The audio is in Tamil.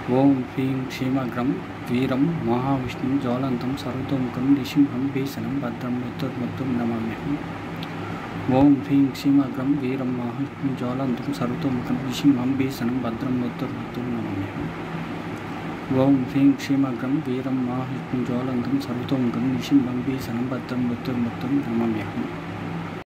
ஓம் ஹ்ரீம் க்ஷீமக்ரம் வீரம் மகாவிஷ்ணும் ஜுவலந்தம் சர்வதோமுகம் நிசிம்ஹம் பீஷணம் பத்ரம் முத்துர்முத்தும் நமாம்யஹம். ஓம் ஹ்ரீம் க்ஷீமக்ரம் வீரம் மகாவிஷ்ணும் ஜுவலந்தம் சர்வதோமுகம் நிசிம்ஹம் பீஷணம் பத்ரம் முத்துர்முத்தும் நமாம்யஹம். ஓம் ஹ்ரீம் க்ஷீமக்ரம் வீரம் மகாவிஷ்ணும் ஜுவலந்தம் சர்வதோமுகம் நிசிம்ஹம் பீஷணம் பத்ரம் முத்துர்முத்தும் நமாம்யஹம்.